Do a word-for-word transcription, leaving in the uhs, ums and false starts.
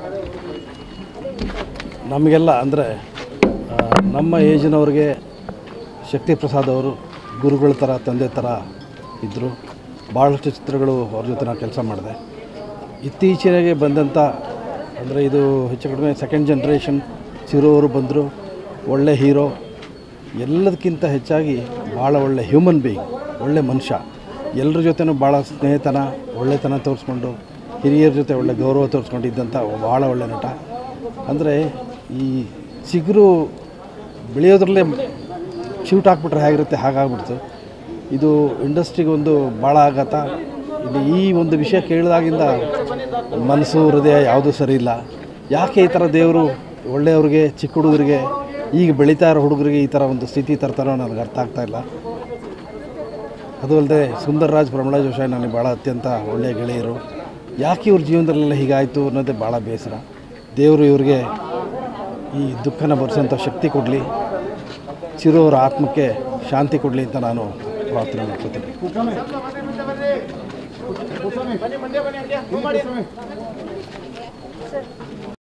ನಮಗೆಲ್ಲ ಅಂದರೆ ನಮ್ಮ ಏಜಿನವ್ರಿಗೆ ಶಕ್ತಿ ಪ್ರಸಾದ್ ಅವರು ಗುರುಗಳ ಥರ ತಂದೆ ಥರ ಇದ್ದರು. ಭಾಳಷ್ಟು ಚಿತ್ರಗಳು ಅವ್ರ ಜೊತೆ ನಾನು ಕೆಲಸ ಮಾಡಿದೆ. ಇತ್ತೀಚೆಗೆ ಬಂದಂಥ ಅಂದರೆ ಇದು ಹೆಚ್ಚು ಕಡಿಮೆ ಸೆಕೆಂಡ್ ಜನ್ರೇಷನ್ ಚಿರು ಅವರು ಬಂದರು. ಒಳ್ಳೆ ಹೀರೋ, ಎಲ್ಲದಕ್ಕಿಂತ ಹೆಚ್ಚಾಗಿ ಭಾಳ ಒಳ್ಳೆ ಹ್ಯೂಮನ್ ಬೀಯಿಂಗ್, ಒಳ್ಳೆ ಮನುಷ್ಯ. ಎಲ್ಲರ ಜೊತೆನೂ ಭಾಳ ಸ್ನೇಹಿತನ ಒಳ್ಳೆತನ ತೋರಿಸ್ಕೊಂಡು ಹಿರಿಯರ ಜೊತೆ ಒಳ್ಳೆ ಗೌರವ ತೋರಿಸ್ಕೊಂಡಿದ್ದಂಥ ಭಾಳ ಒಳ್ಳೆ ನಟ. ಅಂದರೆ ಈ ಚಿಗುರು ಬೆಳೆಯೋದ್ರಲ್ಲೇ ಶೂಟ್ ಹಾಕ್ಬಿಟ್ರೆ ಹೇಗಿರುತ್ತೆ ಹಾಗಾಗ್ಬಿಡ್ತು. ಇದು ಇಂಡಸ್ಟ್ರಿಗೆ ಒಂದು ಭಾಳ ಆಘಾತ. ಇದು ಈ ಒಂದು ವಿಷಯ ಕೇಳಿದಾಗಿಂದ ಮನಸ್ಸು ಹೃದಯ ಯಾವುದೂ ಸರಿ ಇಲ್ಲ. ಯಾಕೆ ಈ ಥರ ದೇವರು ಒಳ್ಳೆಯವ್ರಿಗೆ, ಚಿಕ್ಕ ಹುಡುಗರಿಗೆ, ಈಗ ಬೆಳೀತಾ ಇರೋ ಹುಡುಗರಿಗೆ ಈ ಥರ ಒಂದು ಸ್ಥಿತಿ ತರ್ತಾರೋ ನನಗೆ ಅರ್ಥ ಆಗ್ತಾಯಿಲ್ಲ. ಅದು ಅಲ್ಲದೆ ಸುಂದರ್ ರಾಜ್, ಪ್ರಮೀಳಾ ಜೋಶಿ ನನಗೆ ಭಾಳ ಅತ್ಯಂತ ಒಳ್ಳೆಯ ಗೆಳೆಯರು. ಯಾಕೆ ಇವ್ರ ಜೀವನದಲ್ಲೆಲ್ಲ ಹೀಗಾಯಿತು ಅನ್ನೋದೇ ಭಾಳ ಬೇಸರ. ದೇವರು ಇವ್ರಿಗೆ ಈ ದುಃಖನ ಭರಿಸೋಂಥ ಶಕ್ತಿ ಕೊಡಲಿ, ಚಿರು ಅವರ ಆತ್ಮಕ್ಕೆ ಶಾಂತಿ ಕೊಡಲಿ ಅಂತ ನಾನು ಪ್ರಾರ್ಥನೆ ಮಾಡ್ಕೊತೀನಿ.